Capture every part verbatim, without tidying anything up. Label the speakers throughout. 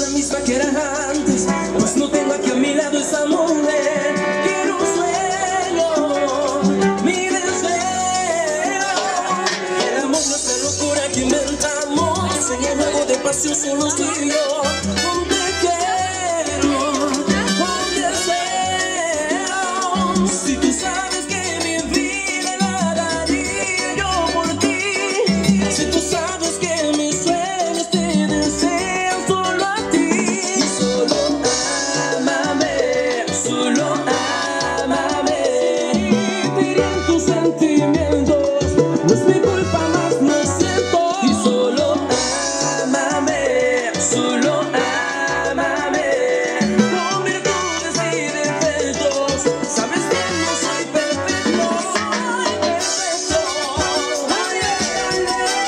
Speaker 1: la misma que era antes, pues no tengo aquí a mi lado esa mujer. Quiero un sueño, mi deseo. El amor no es la locura que inventamos, en el juego de pasión solo tú y yo. Donde quiero, donde deseo. Si tú sabes que mi vida la daría yo por ti, si tú sabes que mis sueños te desean solo a ti. Y solo ámame, solo ámame. Dirían tus sentimientos, no es mi culpa, más lo siento. Y solo ámame, solo ámame. Con virtudes y defectos, sabes que no soy perfecto, soy perfecto. Ay, ay, ay,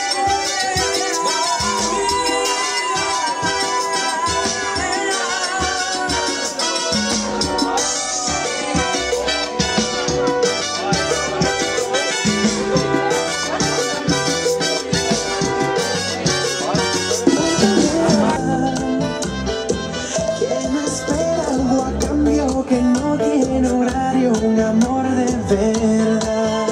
Speaker 2: ¿Quién espera algo a cambio que no tiene horario? Un amor de verdad.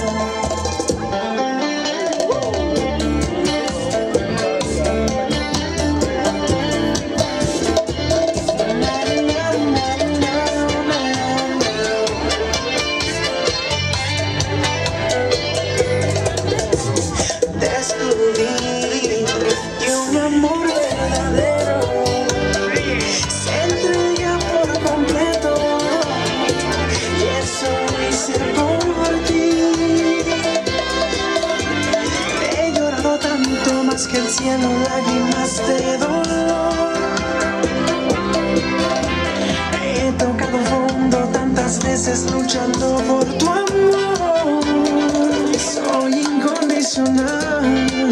Speaker 2: Descubrí que un amor verdadero se entrega por completo, y eso hice por ti. He llorado tanto, más que el cielo, lágrimas de dolor. He tocado fondo tantas veces luchando por tu amor. Soy incondicional,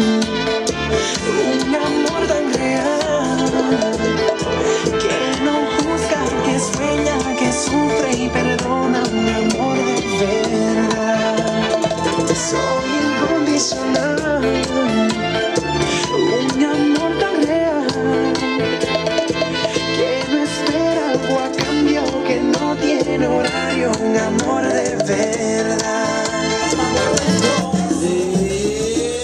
Speaker 2: un amor tan real, que no juzga, que sueña, que sufre y perdona. Un amor de verdad. Soy incondicional, un amor tan real, que no espera algo a cambio, que no tiene horario. Un amor de verdad.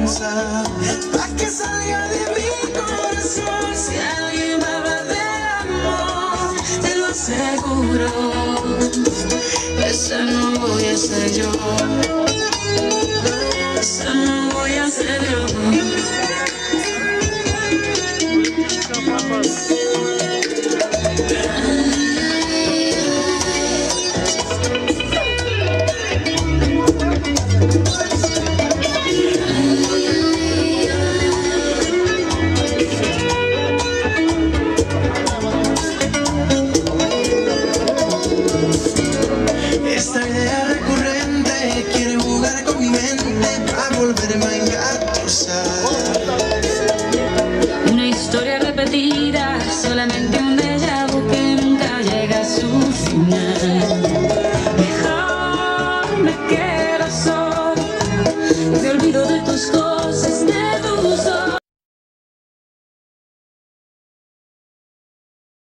Speaker 2: esperanza pa' que salga de mi corazón. Si alguien va a hablar de amor, te lo aseguro, esa no voy a ser yo, esa no voy a ser yo. Esta idea recurrente quiere jugar con mi mente para volverme a engatusar.
Speaker 3: Una historia repetida